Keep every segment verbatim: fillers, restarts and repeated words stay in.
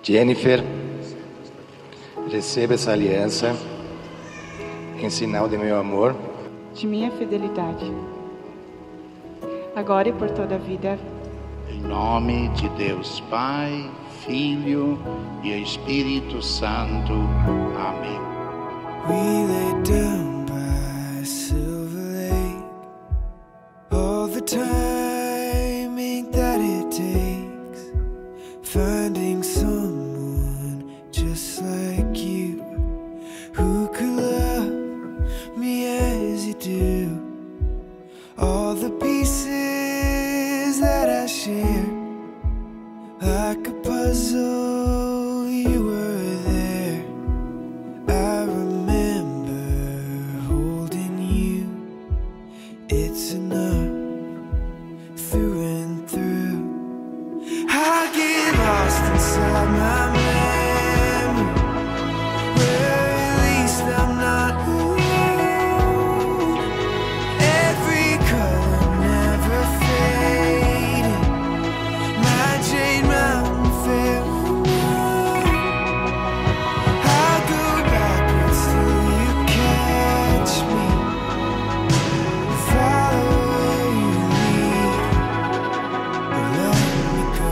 Jennifer, receba essa aliança em sinal de meu amor, de minha fidelidade, agora e por toda a vida. Em nome de Deus Pai, Filho e Espírito Santo. Amém. We lay down by Silver Lake, all the timing that it takes, finding someone just like you, who could love me as you do. All the pieces that I share, like a puzzle, you were there. I remember holding you. It's enough, through and through. I get lost inside my memory, where at least I'm not alone. Every color never fading, my jade mountain fair. I'll go backwards till you catch me, follow where you lead, but let me go.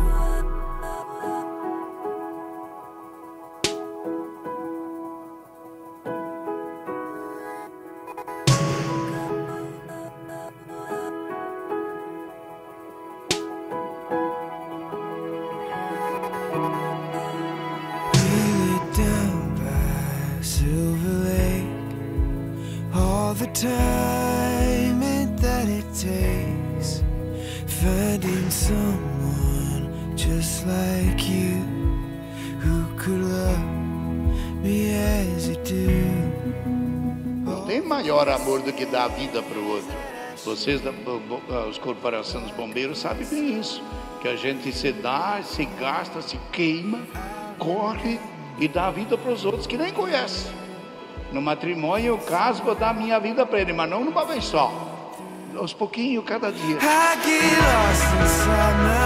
We lay down by Silver Lake, all the time that it takes, finding someone just like you, who could love me as you do. Não tem maior amor do que dar a vida para o outro. Vocês, da bo- bo- os corporação dos bombeiros, sabem bem isso. Que a gente se dá, se gasta, se queima, corre e dá a vida para os outros que nem conhecem. No matrimônio eu caso, vou dar a minha vida para ele, mas não numa vez só. Aos pouquinhos, cada dia. I get lost inside my